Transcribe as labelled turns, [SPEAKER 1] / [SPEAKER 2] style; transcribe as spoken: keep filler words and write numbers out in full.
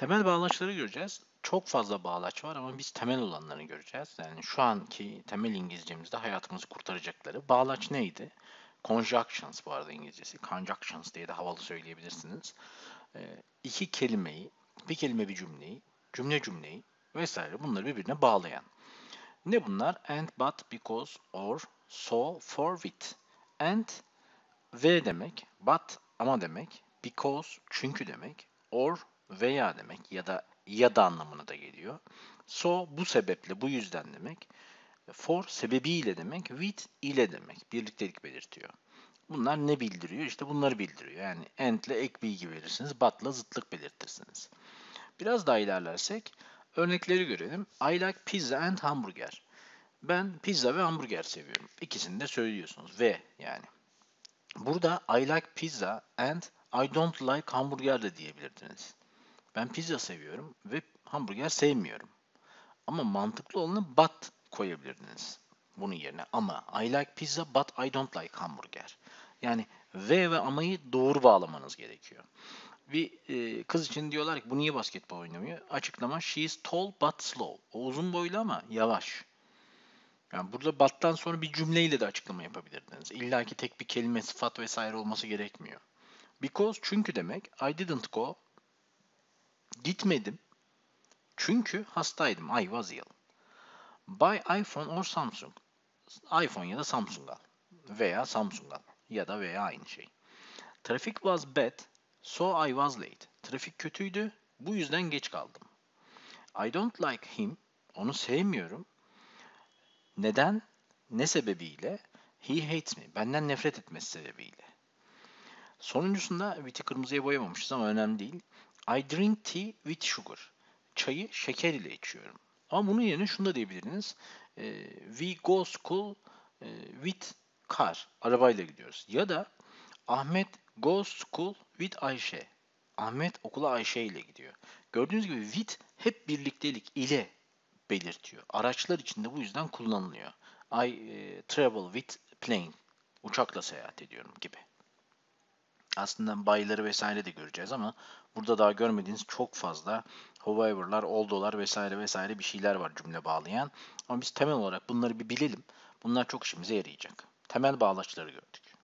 [SPEAKER 1] Temel bağlaçları göreceğiz. Çok fazla bağlaç var ama biz temel olanlarını göreceğiz. Yani şu anki temel İngilizcemizde hayatımızı kurtaracakları. Bağlaç neydi? Conjunctions bu arada İngilizcesi. Conjunctions diye de havalı söyleyebilirsiniz. Ee, iki kelimeyi, bir kelime bir cümleyi, cümle cümleyi vesaire bunları birbirine bağlayan. Ne bunlar? And, but, because, or, so, for, with. And, ve demek, but ama demek, because çünkü demek, or veya demek ya da ya da anlamına da geliyor. So bu sebeple, bu yüzden demek. For sebebiyle demek, with ile demek. Birliktelik belirtiyor. Bunlar ne bildiriyor? İşte bunları bildiriyor. Yani and ile ek bilgi verirsiniz, but ile zıtlık belirtirsiniz. Biraz daha ilerlersek örnekleri görelim. I like pizza and hamburger. Ben pizza ve hamburger seviyorum. İkisini de söylüyorsunuz. Ve yani. Burada I like pizza and I don't like hamburger de diyebilirdiniz. Ben pizza seviyorum ve hamburger sevmiyorum. Ama mantıklı olanı but koyabilirdiniz bunun yerine. Ama I like pizza but I don't like hamburger. Yani ve ve amayı doğru bağlamanız gerekiyor. Bir e, kız için diyorlar ki bu niye basketbol oynamıyor? Açıklama she is tall but slow. O uzun boylu ama yavaş. Yani burada but'tan sonra bir cümleyle de açıklama yapabilirdiniz. İlla ki tek bir kelime, sıfat vesaire olması gerekmiyor. Because çünkü demek. I didn't go. Gitmedim. Çünkü hastaydım. I was ill. Buy iPhone or Samsung. iPhone ya da Samsung al. Veya Samsung al. Ya da veya aynı şey. Traffic was bad. So I was late. Trafik kötüydü. Bu yüzden geç kaldım. I don't like him. Onu sevmiyorum. Neden? Ne sebebiyle? He hates me. Benden nefret etmesi sebebiyle. Sonuncusunda with'i kırmızıya boyamamışız ama önemli değil. I drink tea with sugar. Çayı şeker ile içiyorum. Ama bunun yerine şunu da diyebilirsiniz. E, we go school e, with car. Arabayla gidiyoruz. Ya da Ahmet goes school with Ayşe. Ahmet okula Ayşe ile gidiyor. Gördüğünüz gibi with hep birliktelik ile belirtiyor. Araçlar içinde bu yüzden kullanılıyor. I e, travel with plane. Uçakla seyahat ediyorum gibi. Aslında bayları vesaire de göreceğiz ama burada daha görmediğiniz çok fazla however'lar, although'lar vesaire vesaire bir şeyler var cümle bağlayan. Ama biz temel olarak bunları bir bilelim. Bunlar çok işimize yarayacak. Temel bağlaçları gördük.